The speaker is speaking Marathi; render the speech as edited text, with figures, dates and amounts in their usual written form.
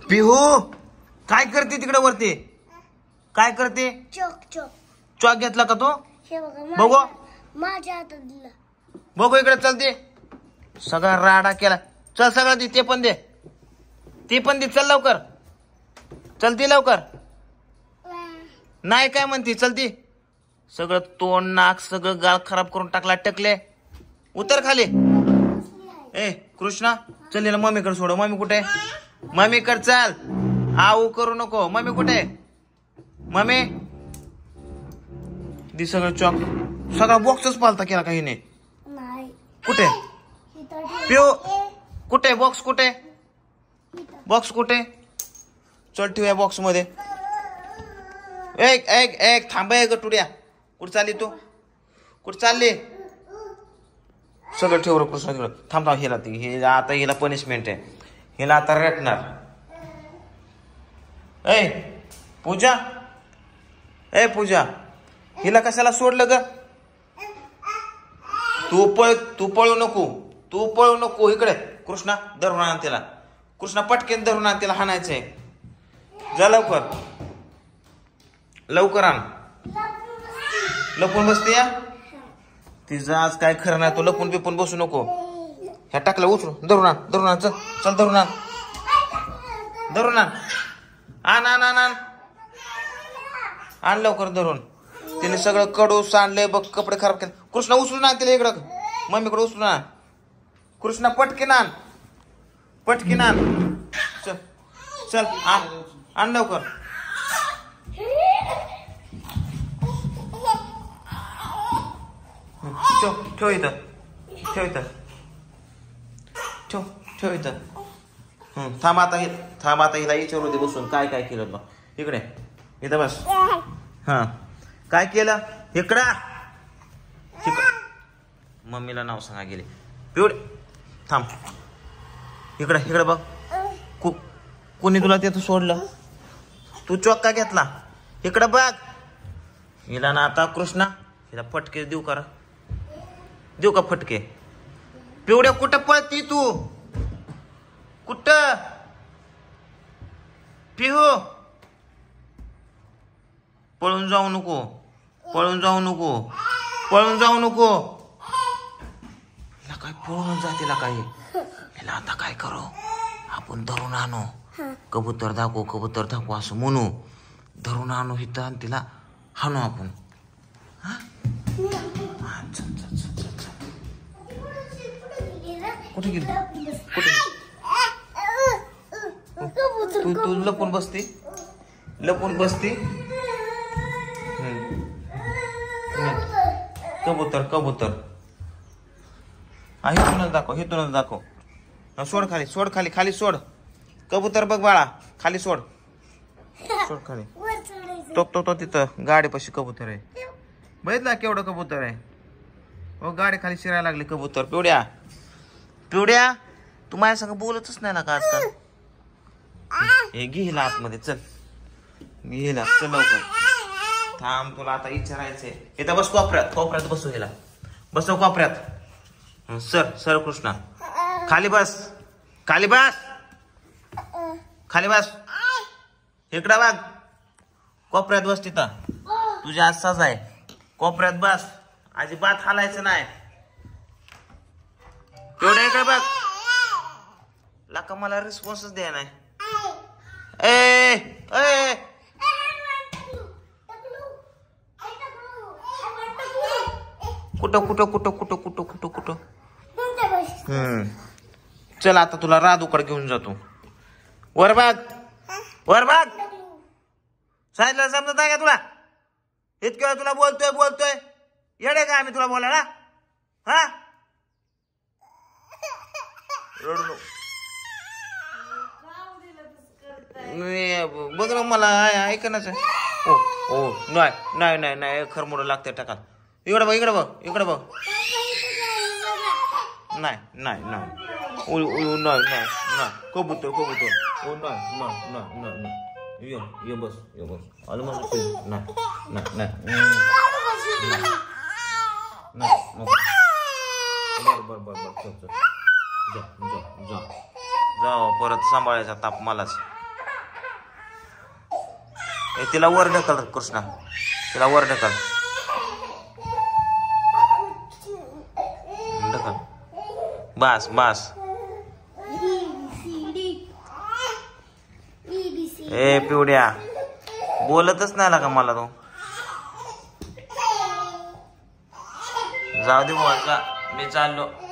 पिहू काय करते तिकडे वरती? काय करते? चॉक घेतला का तो? बघू माझ्या हातात दिला. बघू इकडे चलते. सगळा राडा केला. चल सगळं दे. ते पण दे. ते पण दे. चल लवकर. चलती लवकर. नाही काय म्हणते? चलती. सगळं तोंड नाक सगळं गाळ खराब करून टाकला. टकले उतर खाली. ए कृष्णा चल हिला मम्मीकडे सोड. मम्मी कुठे? मम्मीकडे चल. आऊ करू नको. मम्मी कुठे? मम्मी दि सगळं चॉक सगळा बॉक्सच पालता केला काही नाही. कुठे पिऊ? कुठे बॉक्स? कुठे बॉक्स? कुठे? चल ठेवूया बॉक्स मध्ये. एक एक एक थांब गटुड्या. कुठे चालली तू? कुठे चालली? सगळं ठेव कृष्ण. थांब थांब. हिला ती आता हिला पनिशमेंट आहे. हिला आता रटणार. ए पूजा. ए पूजा हिला कशाला सोडलं ग? तू पळू नको. तू पळू नको. इकडे कृष्णा धरून आण तिला. कृष्णा पटकेन धरून आण तिला. हाणायचंय. जा लवकर. लवकर आण. लपून बसते या. तिचं आज काय खरं नाही. तू लपून बिपून बसू नको. ह्या टाकलं उचलू. धरून आण. धरून आण. चल चल धरून आण. धरून आण. आण आण आण आण आण लवकर धरून. तिने सगळं कडू सांडले बघ. कपडे खराब केले. कृष्णा उचलून आण तिला इकडं. मम्मीकडे उचलून आण. कृष्णा पटकीन आण. पटकीन आण. चल चल आण. आण लवकर. ठेव इथं. ठेव इथं. ठेव ठेव इथं. थांब आता हिला विचारू दे बसून. काय काय केलं बा? इकडे इथं बस. हा काय केलं? इकडं. मम्मीला नाव सांगा गेले. पिवडे थांब. इकडे इकडे बघ. कोणी तुला तिथं सोडलं? तू चॉक का घेतला? इकडे बघ. हिला ना आता कृष्णा हिला फटके देऊ का? देऊ का फटके? पिवड्या कुठं पळती तू? कुठं? पिहू पळून जाऊ नको. पळून जाऊ नको. पळून जाऊ नको. हिला काय पळून जातीला काय? हिला आता काय करू? आपण धरून आणू. कबूतर दाखवू असं म्हणू. धरून आणू इथं आणि तिला हाणू आपण. कुठे गेली? कुठे? तू लपून बसती. लपून बसती. कबूतर इथूनच दाखव. सोड खाली. सोड खाली सोड. कबूतर बघ बाळा. खाली सोड. सोड खाली. तो तिथं गाडीपाशी कबूतर आहे. बघितला केवढं कबूतर आहे? हो गाडी खाली शिरायला लागली कबूतर. पिवड्या तू माझ्या संग बोलतच नाही ना का आजकाल? हे घे हिला आतमध्ये. चल घे हिला. चल लवकर. थांब तुला आता विचारायचंय. इथं बस. कोपऱ्यात बसू. हिला बसव कोपऱ्यात. सर कृष्णा खाली बस. खाली बस. इकडं बघ. कोपऱ्यात बस. तिथं तुझ्या आजचाच आहे. कोपऱ्यात बस. अजिबात हालायचं नाही. तेवढं इकडे बघ. लाका मला रिस्पॉन्सच द्या नाही. ए कुठं चल आता तुला राधूकडे घेऊन जातो. वर बघ. सांगितलं समजत नाही का तुला? इतक्या वेळ तुला बोलतोय. येडे का आम्ही तुला बोलायला? हा रडू बघ ना मला ऐकणच. हो नाही खरमोड लागते टाका. इकडे बघ. नाही कबूतर. हो नाही ये बस. आलं मला. नाही बर. जा परत सांभाळायचा ताप मलाच. तिला वर ढकल कृष्णा, तिला वर ढकल ढकल. बस बस. ए पिवड्या बोलतच नाही का मला तू. जाऊ दे बाबा, मी चाललो.